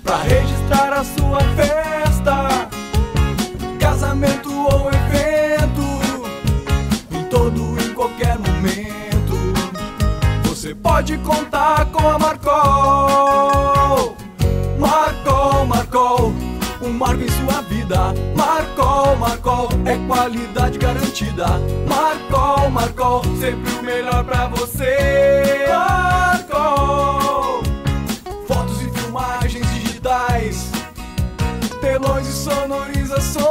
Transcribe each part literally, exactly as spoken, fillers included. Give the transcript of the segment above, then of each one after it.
pra registrar a sua festa, casamento ou evento. Em todo e qualquer momento você pode contar com a Marcol. Marcol, Marcol, um marco em sua vida. Marcol, Marcol, é qualidade garantida. Marcol, Marcol, sempre o melhor pra você. Marcol, fotos e filmagens digitais, telões e sonorizações.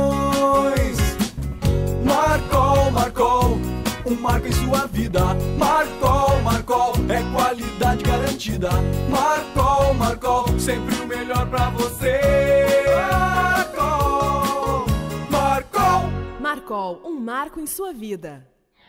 Marcol, Marcol, um marco em sua vida. Marcol, Marcol, é qualidade garantida. Marcol, Marcol, sempre o melhor pra você. Marcol, Marcol. Marcol, um marco em sua vida.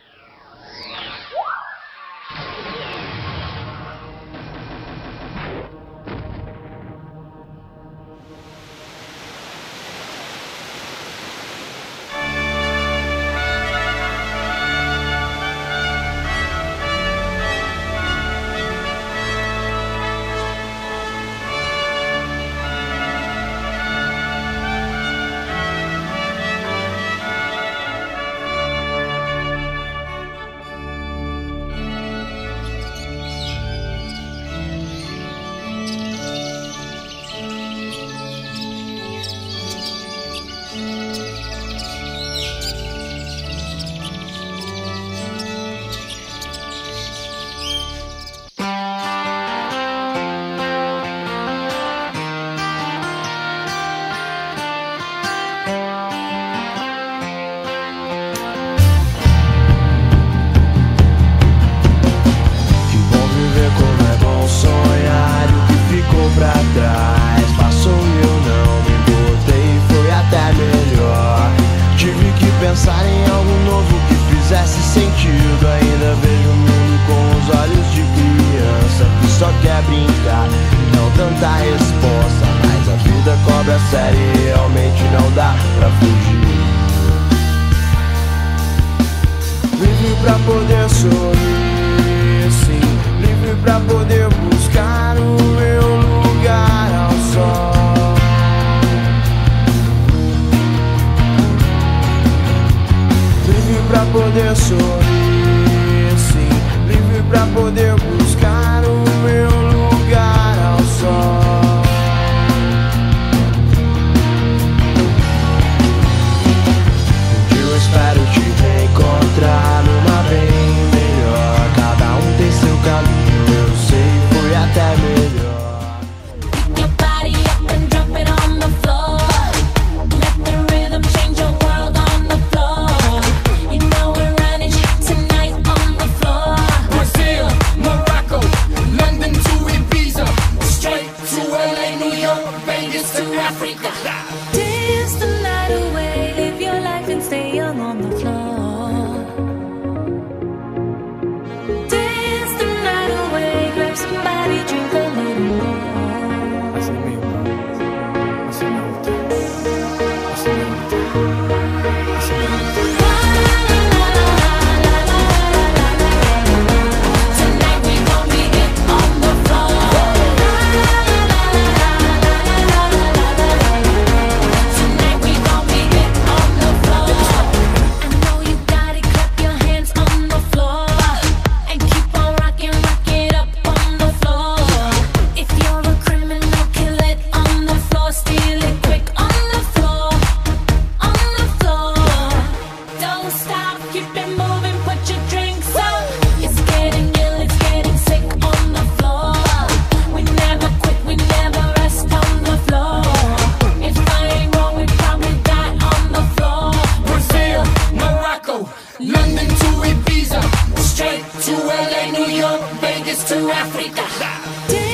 Pensar em algo novo que fizesse sentido. Ainda vejo o mundo com os olhos de criança que só quer brincar e não tanta resposta. Mas a vida cobra sério e realmente não dá pra fugir. Livre pra poder sorrir, sim. Livre pra poder buscar o meu lugar ao sol. Livre pra poder sorrir, sim. Livre pra poder buscar o meu lugar ao sol. Um dia eu espero te reencontrar numa bem melhor. Cada um tem seu caminho, eu sei, foi até melhor. Dance the night away, live your life and stay young on the floor. Dance the night away, grab somebody, drink a little more. Assim mesmo, assim mesmo, assim Tonight we gon' be it on the floor. Tonight we gon' be it on the floor. I know you got it, clap your hands on the floor and keep on rocking, rock it up on the floor. If you're a criminal, kill it on the floor, steal it quick on the floor, on the floor. Don't stop, keep it moving, put your drinks up. It's getting ill, it's getting sick on the floor. We never quit, we never rest on the floor. If I ain't wrong, we probably die on the floor. Brazil, Morocco, London to Ibiza, straight to L A, New York, Vegas to Africa.